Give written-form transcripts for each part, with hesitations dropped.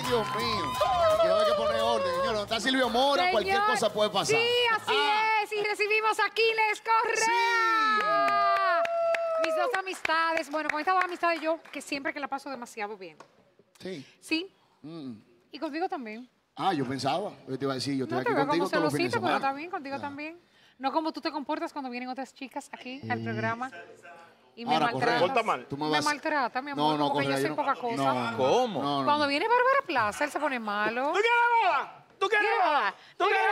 Dios mío. Aquí hay que poner orden, señor. Donde está Silvio Mora, Señor, cualquier cosa puede pasar. Sí, así es. Y recibimos a Aquiles Correa. Sí. Mis dos amistades. Bueno, con estas dos amistades yo que siempre que la paso demasiado bien. Sí. Sí. Y contigo también. Ah, yo pensaba. Yo te iba a decir, yo estoy No te aquí veo contigo como todos los fines de celosito, pero semana. está bien, contigo también. No como tú te comportas cuando vienen otras chicas aquí al programa. Y me Ahora, Correa, maltratas. tú Me vas- maltrata, mi amor, como que yo Correa, soy no- poca cosa. No, ¿Cómo? No, no. Cuando viene Bárbara Plaza, él se pone malo. ¿Tú quieres boda? ¿Tú quieres boda? ¿Tú quieres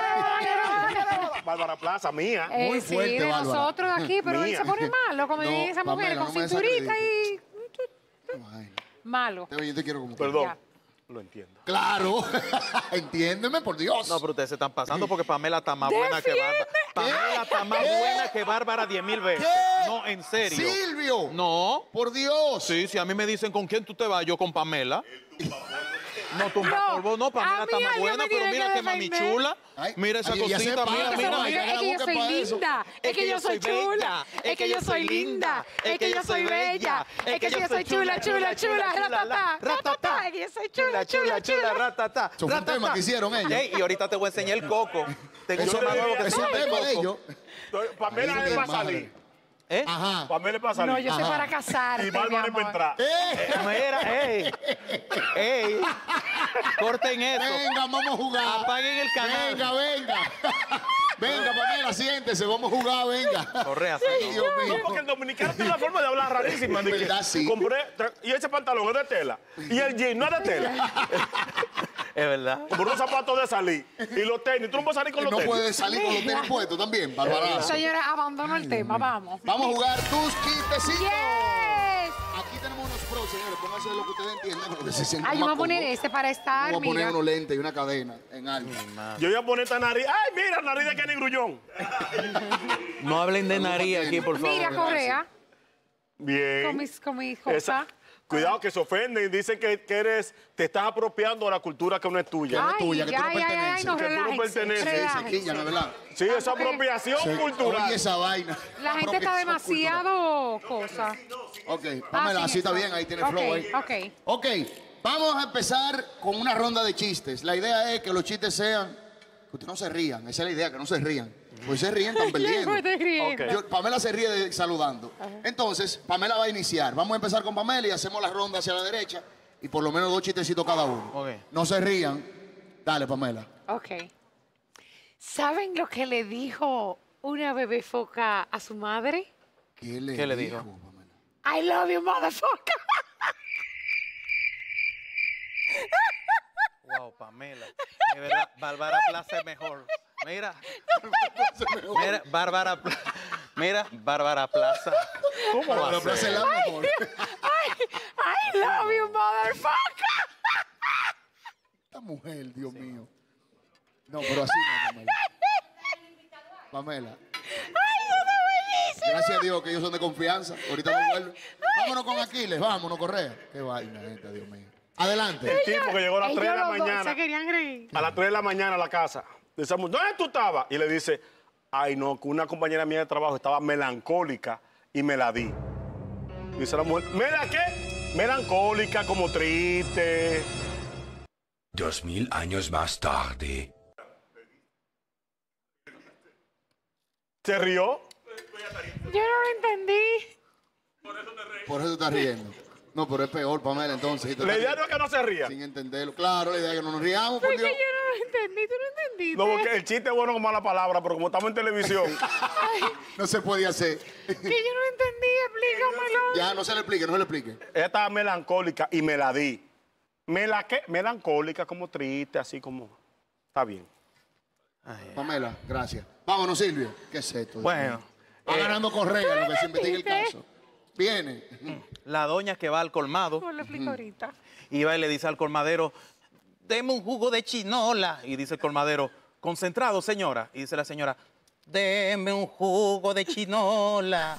boda? Bárbara Plaza, mía. Muy Sí, fuerte, de Bárbara. nosotros de aquí, pero él Mía. se pone malo. Cuando No, vienen esas mujeres Pamela, con no me cinturita y... Ay, Malo. está bien, yo te quiero como Perdón. Ya. Lo entiendo. Claro. Entiéndeme, por Dios. No, pero ustedes se están pasando porque Pamela está más buena que Bárbara. Pamela está más buena que Bárbara 10.000 veces. ¿Qué? No, en serio. Silvio. No. Por Dios. Sí, si a mí me dicen con quién tú te vas, yo con Pamela. No, tumba No, polvo, no, a Pamela está mí más alguien buena, me pero tiene mira que que mami defender. chula. Ay, Mira esa ay, ella se cosita, para, mira, Es que mira. soy- Mira, es que yo busca soy para eso. linda, es que yo soy chula, es que yo soy linda, es que yo soy bella, es que yo soy chula, chula, chula, ratatá, ratatá, es que yo soy chula, chula, chula. ratata. Eso fue un tema que hicieron ellos. Ey, y ahorita te voy a enseñar el coco. Tengo Eso uno más nuevo que es se un llama el tema de coco. ellos. Pamela Ay, es para madre. salir. ¿Eh? Ajá. Pamela es para salir. No, yo soy Ajá. para casarte, Y mi Bárbara es para amor. entrar. Mira, ey. Corten eso. Venga, vamos a jugar. Apaguen el canal. Venga, venga. Venga, Pamela, siéntese, vamos a jugar, venga. Correa, Ay, Dios No, mío. porque el dominicano tiene una forma de hablar rarísima. De que ¿Verdad? Sí. y ese pantalón es de tela. Y el jean no es de tela. Es verdad. Por unos zapatos de salir. Y los tenis. Tú no puedes salir con los No tenis. puedes salir con los tenis puestos también, Barbarazo. Señora, abandono el tema, vamos. Vamos a jugar tus chistecitos. Yes. Aquí tenemos unos pros, señores. Pónganse lo que ustedes entienden. Lo que se sientan Ay, yo más voy a poner cómodos. este para estar, Vamos a poner mira. unos lentes y una cadena en algo. Yo voy a poner esta nariz. ¡Ay, mira, nariz de Kenny Grullón! No hablen de nariz aquí, por favor. Mira, Correa, Bien. con mis cosas. Cuidado que se ofenden y dicen que te estás apropiando de la cultura que no es tuya. es tuya, que tú no perteneces. no, Que tú no relájense, perteneces. Se relájense. quillan, ¿es verdad? Sí, esa apropiación cultural. Oye, esa vaina. La gente está demasiado cosa. Ok, Pamela, sin así está eso. bien, ahí tiene Ok, flow ahí. ok. Ok, vamos a empezar con una ronda de chistes. La idea es que los chistes sean, que ustedes no se rían, esa es la idea, que no se rían. Pues se ríen, están perdiendo. Yo me estoy riendo. Ok. Pamela se ríe saludando. Entonces, Pamela va a iniciar. Vamos a empezar con Pamela y hacemos la ronda hacia la derecha y por lo menos 2 chistecitos cada uno. Ok. No se rían. Dale, Pamela. Ok. ¿Saben lo que le dijo una bebé foca a su madre? ¿Qué le dijo? Pamela? I love you, motherfucker. Wow, Pamela. De verdad, Bárbara Plaza es mejor. Mira. Mira, Bárbara Plaza. Mira, Bárbara Plaza. ¿Cómo va Bárbara a Plaza es ser? la mejor. I love you, motherfucker. Esta mujer, Dios mío. No, pero así no, Pamela. Pamela. Ay, eso está buenísimo. Gracias a Dios que ellos son de confianza. Ahorita no vuelven. Vámonos con Aquiles, vámonos, Correa. Qué vaina, gente, Dios mío. Adelante. El tipo que llegó a las 3 de la Ellos los dos mañana. se querían reír. A las 3 de la mañana a la casa. Dice, ¿dónde tú estabas? Y le dice, ay no, que una compañera mía de trabajo estaba melancólica y me la di. Dice la mujer, ¿mela qué? Melancólica, como triste. 2000 años más tarde. ¿Se rió? Yo no lo entendí. Por eso te estás riendo. No, pero es peor, Pamela, entonces. Si te La estás idea no es que no se ría. sin entenderlo. Claro, la idea es que no nos riamos, por Porque Dios. yo no lo entendí, tú no entendiste. No, porque el chiste es bueno con mala palabra, pero como estamos en televisión, No se podía hacer. Que yo no lo entendí, explícamelo. Ya, no se le explique, no se le explique. ella estaba melancólica y me la di. ¿Me la qué? Melancólica, como triste, así como... Está bien. Pamela, gracias. Vámonos, Silvio. ¿Qué es esto? Dios Bueno, mío? Va ganando Correa, lo que se investiga el ¿Viste? caso. Viene. la doña que va al colmado Pues lo explico ahorita. y va y le dice al colmadero, deme un jugo de chinola. Y dice el colmadero, concentrado, señora. Y dice la señora, deme un jugo de chinola.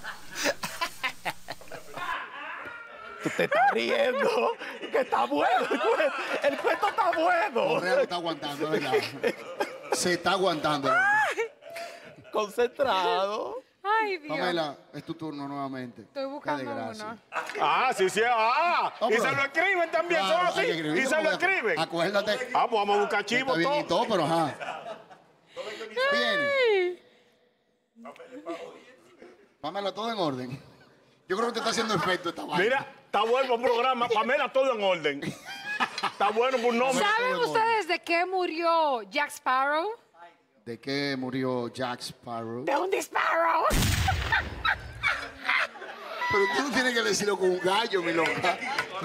Tú te estás riendo, que está bueno. El cuento está bueno. Correa lo está aguantando, es verdad. Se está aguantando. Concentrado. Ay, Ay, Dios. Pamela, es tu turno nuevamente. Estoy buscando uno. Sí. No, Y pero- se lo escriben también, Claro, son así. hay que escribirlo Y se lo porque escriben. Acuérdate. Pues vamos a buscar chivo Está bien y todo. todo, pero ajá. Viene. Pamela, todo en orden. Yo creo que te está haciendo efecto esta vaina. Mira, está bueno el programa. Pamela, todo en orden. Está bueno por nombre. ¿Saben ustedes de qué murió Jack Sparrow? ¿De qué murió Jack Sparrow? De un disparo. Pero tú no tienes que decirlo con un gallo, mi loca.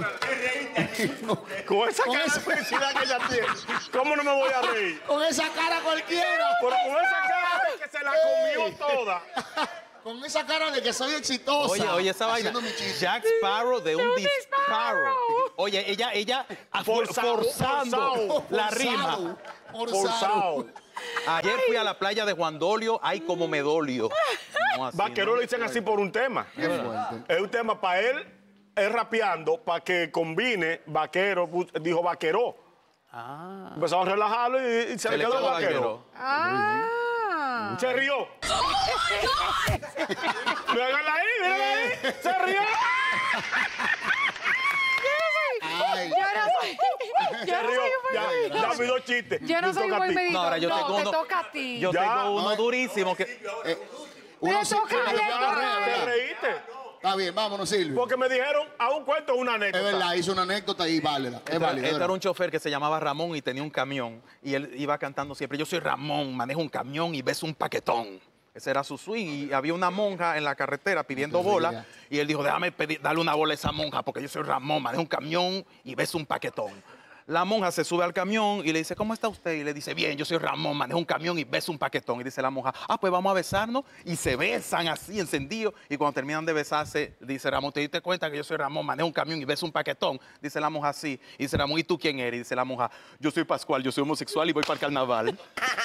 Con esa Con cara esa- de felicidad que ella tiene. ¿Cómo no me voy a reír? Con esa cara cualquiera. Pero con esa cara de que se la comió toda. Con esa cara de que soy exitosa. Oye, esa vaina. Haciendo mi chiste. Jack Sparrow de un disparo. disparo. Oye, ella Forzado, forzando forzado, la rima. Forzado. Ayer fui a la playa de Juan Dolio. Ay, como me dolió. No, así, Vaquero ¿no? lo dicen así por un tema. Qué fuerte. Es un tema para él rapeando, para que combine vaquero, dijo vaquero. Empezaron a relajarlo y se le quedó vaquero. Ah. Se rió. Mírala ahí, mírala ahí. Se rió. Ay, Yo no soy. Yo Se no rió. soy un Ya, buen ya medidor. me dio chiste. Yo no Me soy toca a buen ti. medidor. No, ahora yo No, tengo te uno. toca a ti. Yo Ya, tengo uno no. durísimo que. uno Te sí toca cree a que él, Correa, no, ¿Te ¿verdad? reíste? Está bien, vámonos, Silvio. Porque me dijeron a un cuento una Es anécdota. verdad, hizo una anécdota y válida. Es válida. Este era un chofer que se llamaba Ramón y tenía un camión. Y él iba cantando siempre, yo soy Ramón, manejo un camión y beso un paquetón. Ese era su swing. Y había una monja en la carretera pidiendo No te bola. rías. Y él dijo, déjame darle una bola a esa monja porque yo soy Ramón, manejo un camión y beso un paquetón. La monja se sube al camión y le dice, ¿cómo está usted? Y le dice, bien, yo soy Ramón, manejo un camión y beso un paquetón. Y dice la monja, pues vamos a besarnos. Y se besan así, encendidos. Y cuando terminan de besarse, dice Ramón, ¿te diste cuenta que yo soy Ramón, manejo un camión y beso un paquetón? Dice la monja, sí. Y dice Ramón, ¿y tú quién eres? Y dice la monja, yo soy Pascual, yo soy homosexual y voy para el carnaval.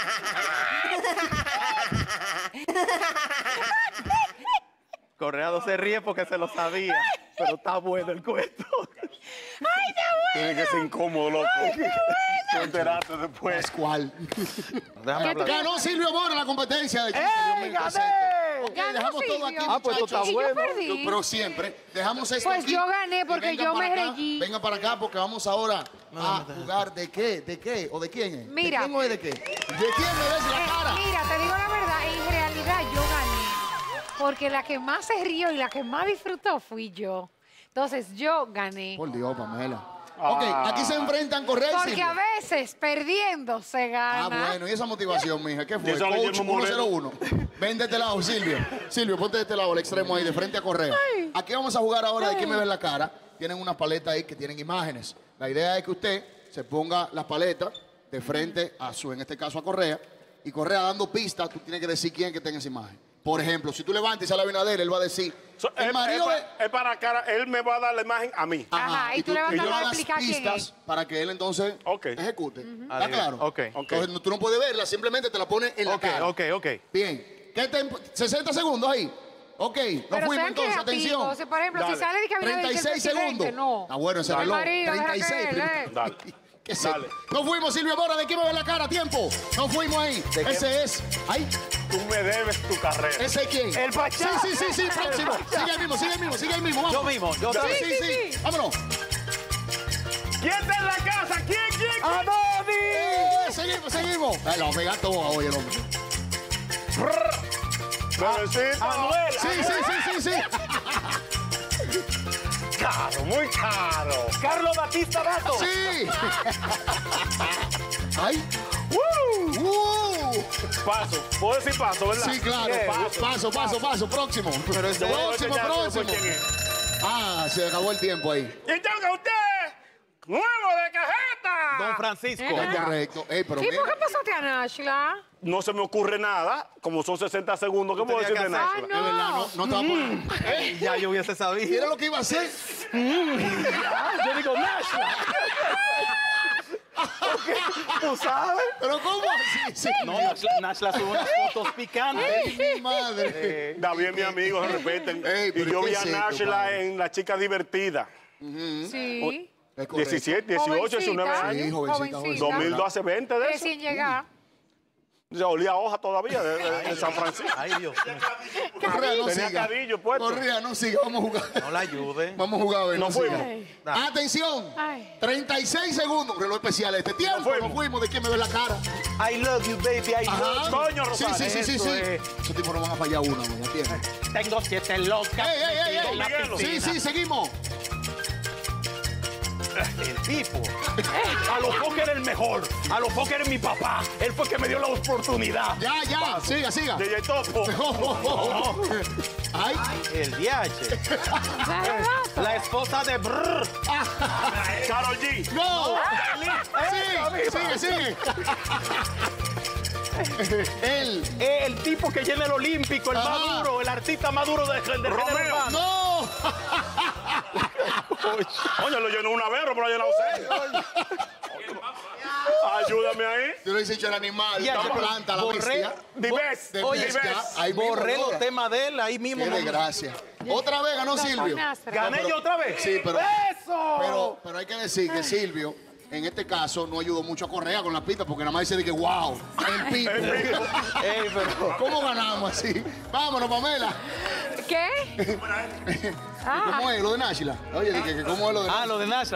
Correa no se ríe porque se lo sabía, pero está bueno el cuento. Tiene que ser incómodo, loco. Tú enteraste después. Pascual. Déjame hablar. Ganó Silvio Mora la competencia de chistes. Dios mío, qué acepto. Ok, Ganó dejamos todo aquí, Silvio. pues eso muchachos. está Y yo bueno. perdí. Pero siempre dejamos esto Pues aquí yo gané y porque vengan yo para me acá. reí. Vengan para acá porque vamos ahora a jugar de qué, o de quién es. Mira. ¿De quién o es de qué? ¿De quién me ves la cara? Mira, te digo la verdad, en realidad yo gané. Porque la que más se rió y la que más disfrutó fui yo. Entonces yo gané. Por Dios, Pamela. Ok, aquí se enfrentan Correa y Porque Silvio. a veces perdiendo se gana. Bueno, y esa motivación, mija, ¿qué fue? Y eso lo Coach Guillermo Moreno. 101. Ven de este lado, Silvio. Silvio, ponte de este lado, al extremo ahí, de frente a Correa. Aquí vamos a jugar ahora de quién me ve la cara. Tienen unas paletas ahí que tienen imágenes. La idea es que usted se ponga las paletas de frente a en este caso a Correa, y Correa dando pistas, tú tienes que decir quién que tenga esa imagen. Por ejemplo, si tú levantas y sale Abinader, él va a decir, el marido de... Es para cara, él me va a dar la imagen a mí. Ajá, y tú levantas le la das explicar quién pistas es. para que él entonces Ok. ejecute. ¿Está Adiós. claro? Ok. Entonces tú no puedes verla, simplemente te la pones en la cara. Ok. Bien. ¿Qué tiempo? 60 segundos ahí. Ok, nos Pero fuimos sean entonces, creativos. atención. O sea, por ejemplo, Dale. si sale de que Abinader, que el 36 presidente, segundos. no. Está bueno ese Al reloj. marido, deja 36. que él, Dale. ¿Qué sé? Dale. Nos fuimos, Silvio Mora, ¿de quién me ve la cara? Tiempo. Nos fuimos ahí. Ese es. Ay, Tú me debes tu carrera. ¿ese es quién? El Pachá. Sí, próximo. Sigue el mismo. Vamos. Yo mismo, yo Sí, también. sí. Vámonos. ¿Quién está en la casa? ¿Quién? Seguimos. Ay, lo va a pegar todo hoy el hombre. Bebecito. Anuel. Sí. Caro, muy caro. Carlos Batista Bato. Sí. Ay. Paso. ¿Puedo decir paso, verdad? Sí, claro. Paso. Próximo. Pero ese- Próximo. ¿Quién es? Ah, se acabó el tiempo ahí. Y tenga usted, nuevo de cajeta. Don Francisco. Es correcto. Ey, pero ¿Sí? mira. ¿Por qué pasaste a Nashla? No se me ocurre nada, como son 60 segundos. ¿Qué puedo tenía decir de que Ah, Nashla? no. De verdad, no te va a poner. Ya yo hubiese ¿Qué sabido. era lo que iba a hacer? Yo digo Nashla. ¿Tú sabes? ¿Pero cómo así? Sí. No, Nashla sube unas fotos picantes. Ay, mi madre. David es mi amigo, se respeten. Ey, Y pero yo ¿qué vi a es esto, Nashla padre? en La Chica Divertida. Sí. Es correcto. 17, 18, 19 Jovencita. años. Sí, jovencita. 2002 hace 20 de eso. Recién llegada. Se olía a hoja todavía de San Francisco. Ay, Dios mío. Correa, no Tenía siga. cadillo puesto. Correa, no siga. Vamos a jugar. No la ayude. Vamos a jugar a ver. No siga. fuimos. Atención. Ay. 36 segundos. Reloj especial este tiempo. fuimos. No fuimos. ¿De quién me ve la cara? I love you, baby. I love Ajá. Coño, Sí, Rosario. sí, sí, sí, Eso sí. es. Esos tipos no van a fallar una, ¿me entiendes? Tengo 7 locas. ¡Ey, ey, ey, metidas ey! en la Miguelo. Sí, piscina. sí, seguimos. El tipo. A lo poco era el mejor. A lo poco era mi papá. Él fue que me dio la oportunidad. Ya, ya. Siga, siga. DJ Topo. Ay. El DH. La esposa de Brr. Karol G. ¡No! Sí, sigue, sigue. Él. El tipo que llena el olímpico, el Ajá. más duro, el artista más duro de género Romeo. urbano. ¡No! Coño, lo llenó una vez, pero lo ha llenado 6. Ayúdame ahí. Yo le he dicho el animal, Ya, la pero planta, la borré- bestia. Dives. De Oye, bestia, ahí mismo, borré ¿no? los temas de él ahí mismo. Qué desgracia. Otra vez ganó Silvio. ¿Gané yo otra vez? Sí, pero, ¡Eso! pero hay que decir que Silvio, en este caso, no ayudó mucho a Correa con la pista, porque nada más dice de que, wow, el pipo. Ey, pero... ¿Cómo ganamos así? Vámonos, Pamela. ¿Qué? ¿Cómo es lo de Náshila? Oye, dije que ¿cómo es lo de Ah, lo de Nasha.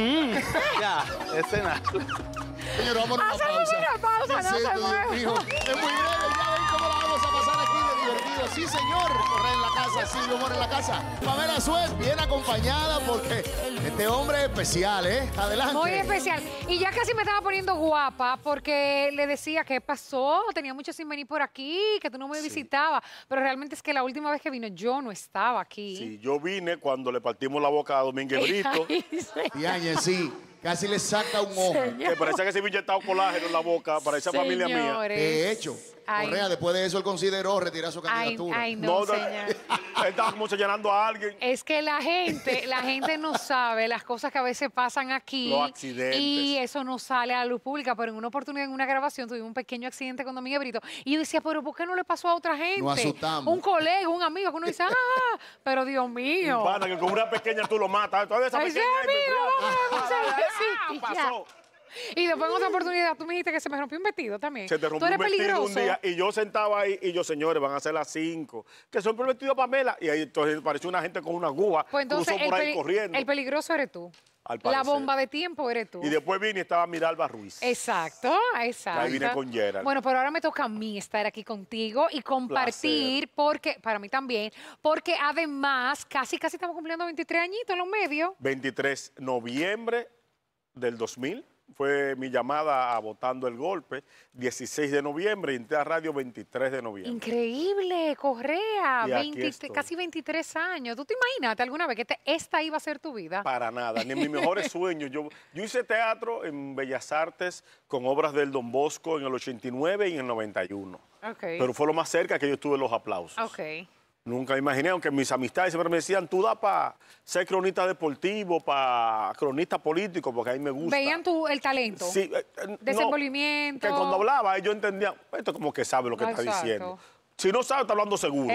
Ya, ese Nasha. Señor, vamos a una Hacemos pausa. una pausa, ¿Qué no es se esto, mueva. Dios mío? Es muy breve, ya ven cómo la vamos a pasar aquí de divertido. Sí, señor. Correa en la casa, Silvio Mora en la casa. Pamela Suez, bien acompañada porque este hombre es especial, ¿eh? Adelante. Muy especial. Y ya casi me estaba poniendo guapa porque le decía, ¿qué pasó? Tenía mucho sin venir por aquí, que tú no me visitabas. Pero realmente es que la última vez que vino yo no estaba aquí. Sí, yo vine cuando le partimos la boca a Domínguez Brito, Ay, sí. Diañe, sí. Casi le saca un ojo. que parecía que se había inyectado colágeno en la boca para esa familia mía. Señores. De hecho, Ay. Correa después de eso él consideró retirar su Ay, candidatura. ay, no, señor. él estaba como señalando a alguien. Es que la gente no sabe las cosas que a veces pasan aquí. Los accidentes. Y eso no sale a la luz pública. Pero en una oportunidad, en una grabación, tuvimos un pequeño accidente con Domínguez Brito. Y yo decía, pero ¿por qué no le pasó a otra gente? Nos asustamos. Un colega, un amigo, que uno dice, pero Dios mío. Pana, que con una pequeña tú lo matas. Todavía esa Ay, pequeña sí, ahí, amigo, vamos a hacer Ah, sí, ya. pasó. Y después en otra oportunidad tú me dijiste que se me rompió un vestido también. Se te Tú rompió eres un vestido peligroso. un día y yo sentaba ahí y yo, señores, van a ser las 5. Que son por el vestido de Pamela. Y ahí entonces pareció una gente con una aguja. Pues entonces cruzó por ahí corriendo. el peligroso eres tú. Al La parecer. bomba de tiempo eres tú. Y después vine y estaba Miralba Ruiz. Exacto, exacto. Ahí vine con Gerald. Bueno, pero ahora me toca a mí estar aquí contigo y compartir, porque, para mí también, porque además casi estamos cumpliendo 23 añitos en los medios. 23 de noviembre del 2000 fue mi llamada a Votando el Golpe. 16 de noviembre y entré a radio 23 de noviembre. Increíble, Correa, Y aquí estoy. casi 23 años. ¿Tú te imaginaste alguna vez que esta iba a ser tu vida? Para nada, ni en mis mejores sueños. Yo hice teatro en Bellas Artes con obras del Don Bosco en el 89 y en el 91. Ok. Pero fue lo más cerca que yo tuve los aplausos. Ok. Nunca me imaginé, aunque mis amistades siempre me decían, tú da para ser cronista deportivo, para cronista político, porque a mí me gusta. Veían el talento. Sí, Desenvolvimiento. que cuando hablaba, yo entendía, esto como que sabe lo que está Exacto. diciendo. Si no sabe, está hablando seguro.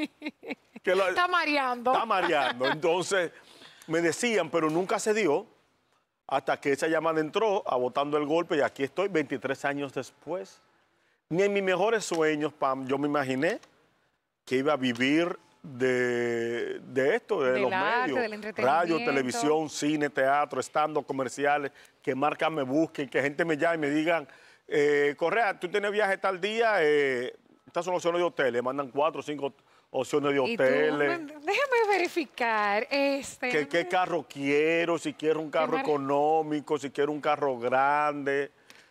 Que Está mareando. Está mareando. Entonces, me decían, pero nunca se dio, hasta que esa llamada entró a Votando el Golpe, y aquí estoy, 23 años después. Ni en mis mejores sueños, Pam, yo me imaginé que iba a vivir de esto, de Del los arte, medios. del entretenimiento. Radio, televisión, cine, teatro, stand-up, comerciales, que marcas me busquen, que gente me llame y me digan, Correa, tú tienes viaje tal día, estas son opciones de hoteles, mandan 4 o 5 opciones de Y tú, hoteles. déjame verificar. ¿Qué carro quiero? Si quiero un carro mar- económico, si quiero un carro grande.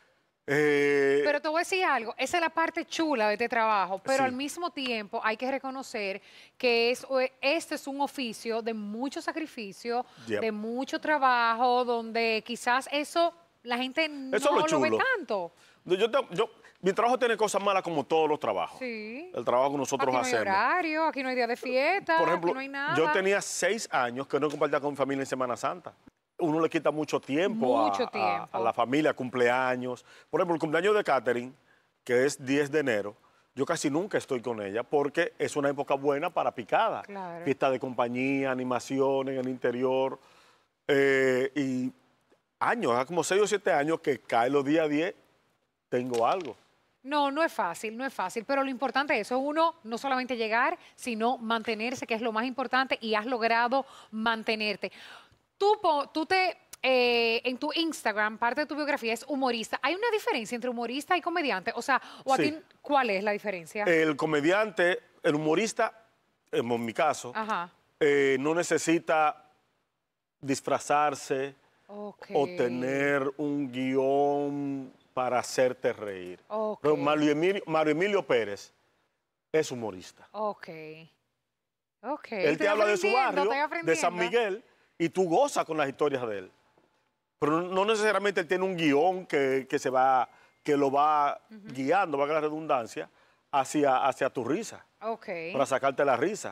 Pero te voy a decir algo, esa es la parte chula de este trabajo, pero Sí. al mismo tiempo hay que reconocer que este es un oficio de mucho sacrificio, Yep. de mucho trabajo, donde quizás eso la gente Eso es no lo lo ve chulo. tanto. Mi trabajo tiene cosas malas como todos los trabajos. Sí. El trabajo que nosotros Aquí no hay hacemos. horario, aquí no hay día de fiesta, Por ejemplo, aquí no hay nada. yo tenía 6 años que no compartía con mi familia en Semana Santa. Uno le quita mucho tiempo, Mucho tiempo. a la familia, cumpleaños. Por ejemplo, el cumpleaños de Catherine, que es 10 de enero, yo casi nunca estoy con ella porque es una época buena para picada. Claro. Fiesta de compañía, animación en el interior. Y años, hace como 6 o 7 años que cae los días 10, tengo algo. No, no es fácil, no es fácil, pero lo importante es eso, uno no solamente llegar, sino mantenerse, que es lo más importante, y has logrado mantenerte. En tu Instagram, parte de tu biografía es humorista. ¿Hay una diferencia entre humorista y comediante? O sea, Sí. ¿cuál es la diferencia? El comediante, el humorista, en mi caso, Ajá. no necesita disfrazarse Ok. o tener un guión para hacerte reír. Ok. Pero Mario Emilio Pérez es humorista. Ok. Ok. Él te Estoy habla de su aprendiendo, barrio, estoy de San aprendiendo. Miguel, y tú gozas con las historias de él. Pero no necesariamente él tiene un guión que lo va guiando, valga la redundancia, hacia tu risa, Ok. para sacarte la risa.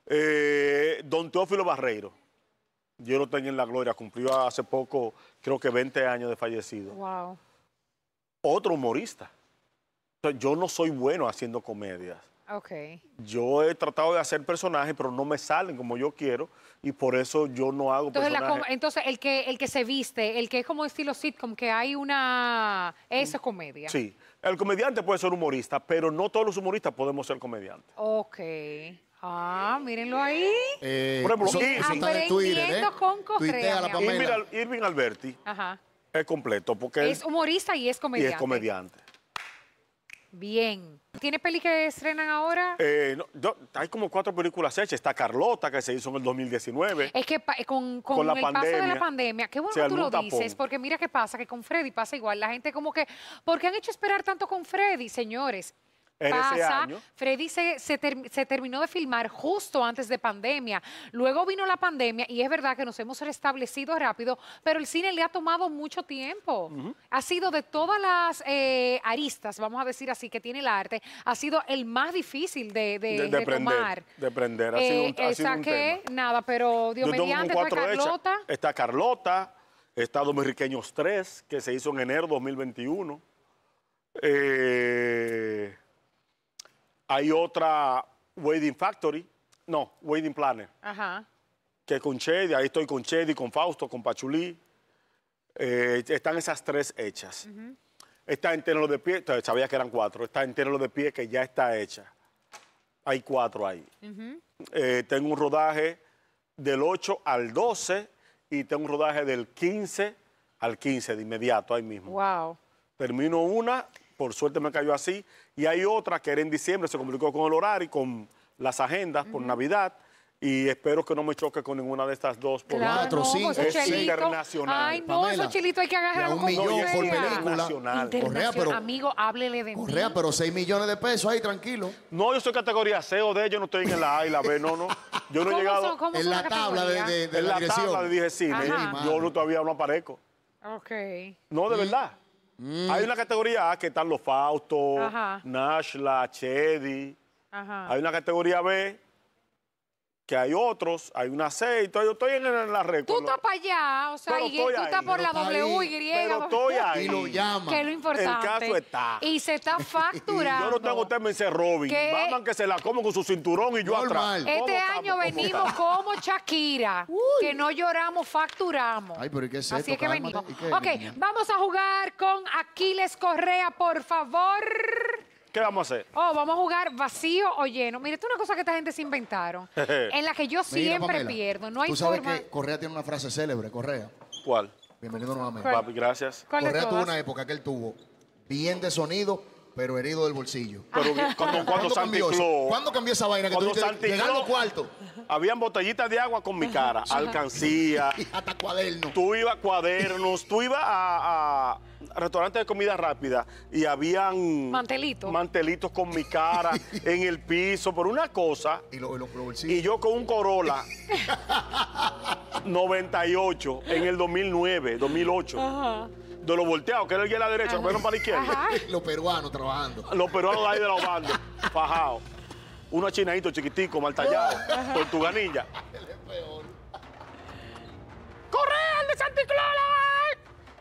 Don Teófilo Barreiro, Dios lo tenga en la gloria, cumplió hace poco, creo que 20 años de fallecido. Wow. Otro humorista. O sea, yo no soy bueno haciendo comedias. Ok. Yo he tratado de hacer personajes, pero no me salen como yo quiero, y por eso yo no hago Entonces, personajes. entonces el que se viste, el que es como estilo sitcom, que hay una... Eso es comedia. Sí, el comediante puede ser humorista, pero no todos los humoristas podemos ser comediantes. Ok. Ah, mírenlo ahí. Por ejemplo, eso está en Twitter, Aprendiendo con Correa, Tuitea a la mi amor. Pamela. Irving Alberti Ajá. es completo, porque él Es humorista y es y comediante. es comediante. Bien. ¿Tiene peli que estrenan ahora? Hay como 4 películas hechas. Está Carlota, que se hizo en el 2019. Es que con la el paso de pandemia, la pandemia, qué bueno se que tú armó lo un tapón. dices, porque mira qué pasa, que con Freddy pasa igual. La gente como que, ¿por qué han hecho esperar tanto con Freddy, señores? En ese año. Freddy se terminó de filmar justo antes de pandemia. Luego vino la pandemia y es verdad que nos hemos restablecido rápido, pero el cine le ha tomado mucho tiempo. Ha sido de todas las aristas, vamos a decir así, que tiene el arte, ha sido el más difícil de retomar. De prender. Ha sido un tema. Nada, pero Dios Yo tengo mediante, como está 4 hechas. Carlota. Está Carlota, está Dominicanos 3, que se hizo en enero 2021. Hay otra, Wedding Factory, no, Wedding Planner, Ajá. que con Chedi, ahí estoy con Chedi, con Fausto, con Pachulí. Están esas 3 hechas. Está Entéralo de Pie, sabía que eran 4, está Entéralo de Pie, que ya está hecha. Hay 4 ahí. Tengo un rodaje del 8 al 12 y tengo un rodaje del 15 al 15 de inmediato, ahí mismo. Wow. Termino una, por suerte me cayó así, y hay otra que era en diciembre, se complicó con el horario y con las agendas por Navidad, y espero que no me choque con ninguna de estas 2. Por Claro, 4, no, 5, pues esos es chelitos- internacional. Ay, no, Pamela, esos chelitos hay que y a agarrarlos un con millón por seriedad. película. Internacional. Correa, pero- Amigo, háblele de mí. Correa, pero 6 millones de pesos ahí, tranquilo. No, yo soy categoría C o D, yo no estoy en la A y la B, no. Yo no he llegado ¿Cómo En son la las tabla categorías? de en la la dirección. tabla de Dije Cine. Ajá. Yo todavía no aparezco. Ok. No, de verdad. Hay una categoría A que están los Fausto, Ajá. Nashla, Chedi. Ajá. Hay una categoría B que hay otros, hay una C, y yo estoy en la red. Tú con estás para allá, o sea, Pero y estoy tú estás ahí. por la Pero está W, ahí. Y. Pero estoy ahí. Y lo llama. Que es lo importante. El caso está. Y se está facturando. Yo no tengo tema en ser Robin. ¿Qué? Vamos que se la como con su cinturón y yo Normal. atrás. Este ¿Cómo año estamos? venimos como Shakira, que no lloramos, facturamos. Ay, pero ¿y qué es Así esto? es que Cálmate. venimos. ¿Y qué, Ok, niña? vamos a jugar con Aquiles Correa, por favor. ¿Qué vamos a hacer? Oh, vamos a jugar vacío o lleno. Mire, esto es una cosa que esta gente se inventaron, en la que yo Mira, siempre Pamela, pierdo. No hay Tú sabes forma. que Correa tiene una frase célebre, Correa. ¿Cuál? Bienvenido nuevamente. ¿Cuál? Papi, gracias. ¿Cuál de Correa tuvo todas? una época que él tuvo bien de sonido, pero herido del bolsillo. Pero cuando ¿Cuándo Santi cambió eso? Claus, ¿Cuándo cambió esa vaina que tú Cuando dices, Santi llegando Claus- cuarto habían botellitas de agua con mi cara, alcancía, y hasta cuaderno? tú ibas a cuadernos, tú ibas a restaurantes de comida rápida y habían Mantelito. mantelitos con mi cara en el piso, por una cosa, Y los bolsillos. y yo con un Corolla 98 en el 2009, 2008, Ajá. de los volteados, que era el guía a la derecha, lo fueron para la izquierda. Ajá. Los peruanos trabajando. Los peruanos de ahí de la banda, fajados. Unos chinaditos chiquiticos, mal tallados, tortuganilla. ¡Correa, el de Santi Claus!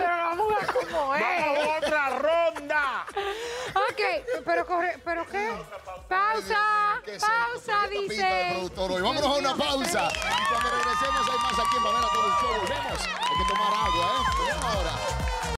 Pero vamos a ver cómo es. ¡Vamos a otra ronda! Ok, pero ¿qué? Pausa, ¿Qué es pausa, esto? ¿Qué pinta de dice. productor hoy? Vámonos a una pausa. Y cuando regresemos hay más aquí en Pamela Todo el Show. Volvemos. Hay que tomar agua, ¿eh? Volvemos ahora.